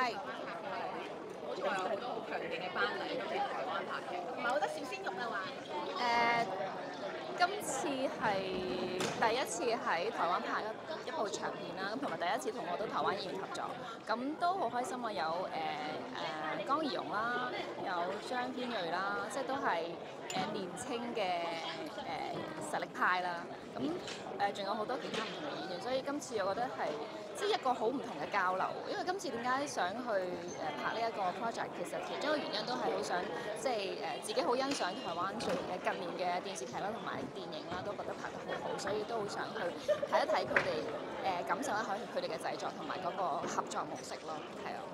係。 好似話有好多好強勁嘅班底都喺台灣拍嘅， 唔係好多小鮮肉啊嘛。 今次係第一次喺台灣拍一部長片啦，咁同埋第一次同我都台灣演員合作，咁都好開心啊！有江宜蓉啦，有張天瑞啦，即係都係年青嘅實力派啦。咁仲有好多其他唔同嘅演員，所以今次我覺得係即係一個好唔同嘅交流。因為今次點解想去拍呢一個 project， 其實其中一個原因都係好想即係自己好欣賞台灣近年嘅電視劇啦，同埋電影啦，都覺得拍得好好，所以都好想去睇一睇佢哋感受一下佢哋嘅製作同埋嗰個合作模式咯，係啊。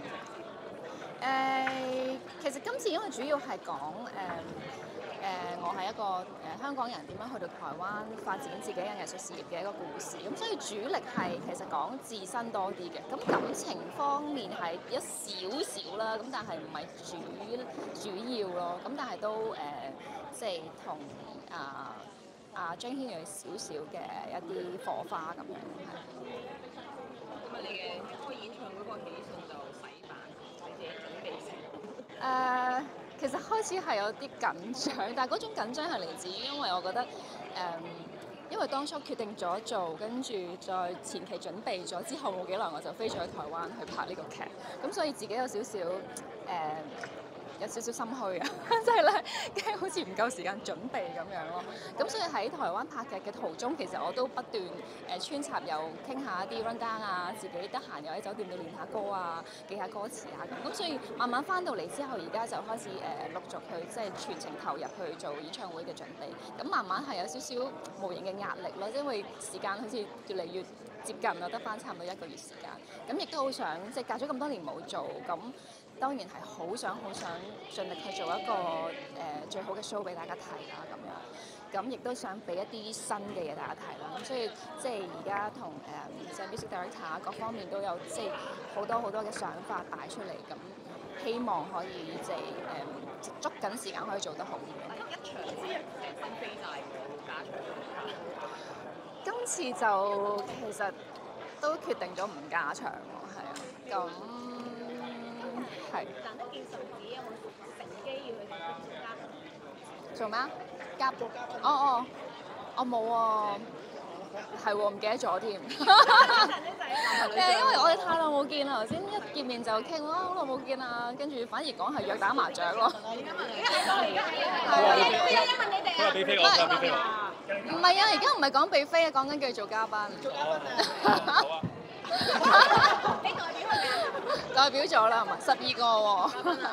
其實今次因為主要係講我係一個香港人點樣去到台灣發展自己嘅藝術事業嘅一個故事，咁所以主力係其實講自身多啲嘅，咁感情方面係一少少啦，咁但係唔係主要咯，咁但係都即係同張軒睿少少嘅一啲火花咁樣。 咁你嘅開演唱會嗰個喜訊就洗版，你自己準備成？ 其實開始係有啲緊張，但係嗰種緊張係嚟自於因為我覺得因為當初決定咗做，跟住再前期準備咗之後冇幾耐我就飛咗去台灣去拍呢個劇，咁所以自己有少少有少少心虛啊，即係咧驚好似唔夠時間準備咁樣咯。咁所以喺台灣拍劇嘅途中，其實我都不斷穿插又傾下一啲 run down 啊，自己得閒又喺酒店度練下歌啊，記下歌詞啊咁。所以慢慢翻到嚟之後，而家就開始陸續去即係全程投入去做演唱會嘅準備。咁慢慢係有少少無形嘅壓力咯，因為時間好似越嚟越接近啦，得翻差唔多1個月時間。咁亦都好想即係隔咗咁多年冇做咁。當然係好想盡力去做一個最好嘅 show 俾大家睇啦咁樣，咁亦都想俾一啲新嘅嘢大家睇啦。咁所以即係而家同即係 music director 各方面都有即係好多嘅想法擺出嚟，咁希望可以即係捉緊時間可以做得好啲。 一場之人新飛晒嘅加場。 今次就其實都決定咗唔加場喎，係啊，咁。係。 難得見神子有冇乘機要去加場？ 做咩啊？我冇喎，係喎，唔記得咗添。因為我哋太耐冇見啦，頭先一見面就傾哇，好耐冇見啦，跟住反而講係約打麻雀咯。 問你哋啊！ 俾飛我，俾飛我。 唔係啊，而家唔係講俾飛啊，講緊繼續做嘉賓。 做嘉賓啊！ 好啊。 你代表係咪啊？ 代表咗啦，係咪？12個喎。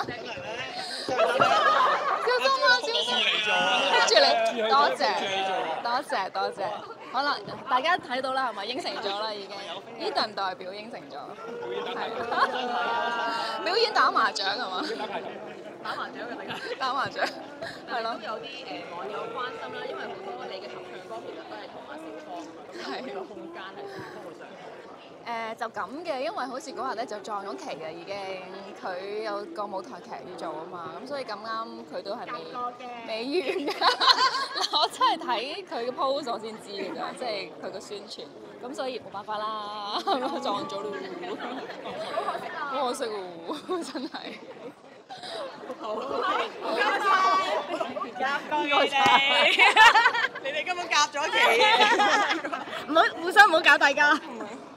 小心啊！小心。跟住你，多謝。好啦，大家睇到啦，係咪應承咗啦已經？呢代唔代表應承咗？係。表演打麻雀係嘛？ 打麻雀嘅大家。 打麻雀。係咯。 都有啲網友關心啦，因為好多你嘅合唱歌其實都係同阿小芳，咁有呢個空間係都會上。 就咁嘅，因為好似嗰日咧就撞咗期嘅已經，佢有個舞台劇要做啊嘛，咁所以咁啱佢都係未完㗎。我真係睇佢嘅 post 我先知㗎咋，即係佢嘅宣傳，咁所以冇辦法啦，撞咗咯。好可惜喎，真係。 好，夾過你哋，你哋根本夾咗期， 互相唔好搞大家。